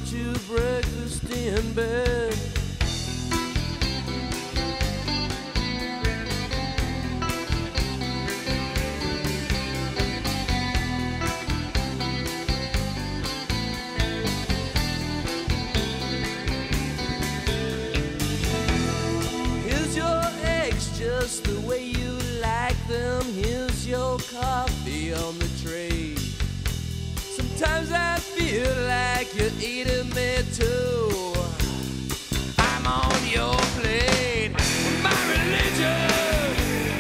to breakfast in bed. Here's your eggs just the way you like them. Here's your coffee on the tray. Sometimes I feel like you're eating me too. I'm on your plate. My religion,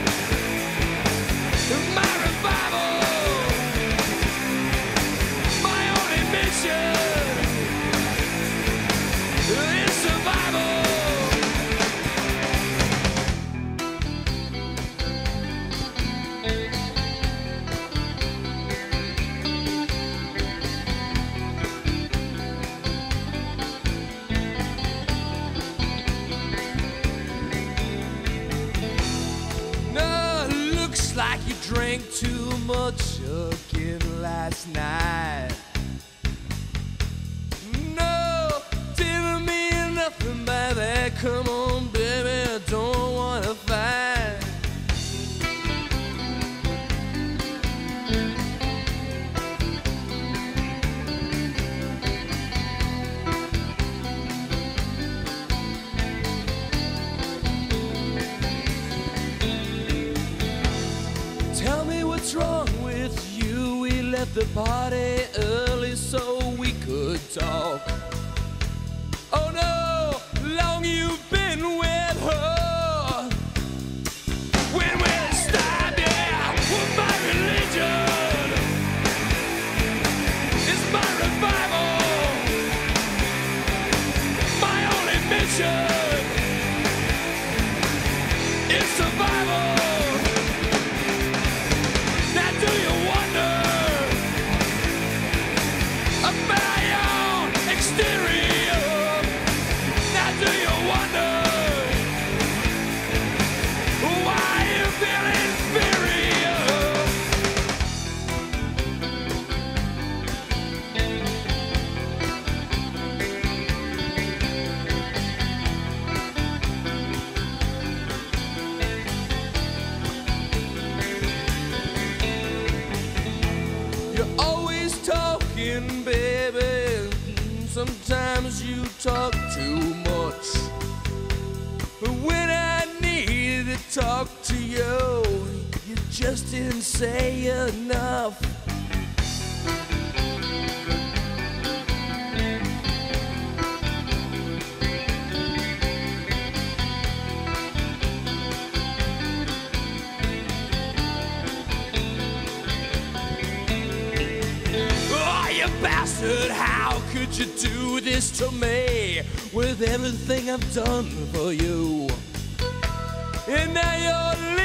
my revival, my only mission is survival. Like you drank too much again last night. No, telling me nothing, baby. Come on, baby, I don't wanna fight. Tell me what's wrong with you. We left the party early so we could talk. Oh no, long you've been with her. When will it stop? Yeah, well, my religion is my revival. My only mission is survival. Now do you wonder about your own exterior? Now do you wonder why you feel inferior? You're always talking, baby. Sometimes you talk too much. But when I need to talk to you, you just didn't say enough. You bastard, how could you do this to me with everything I've done for you? And now you're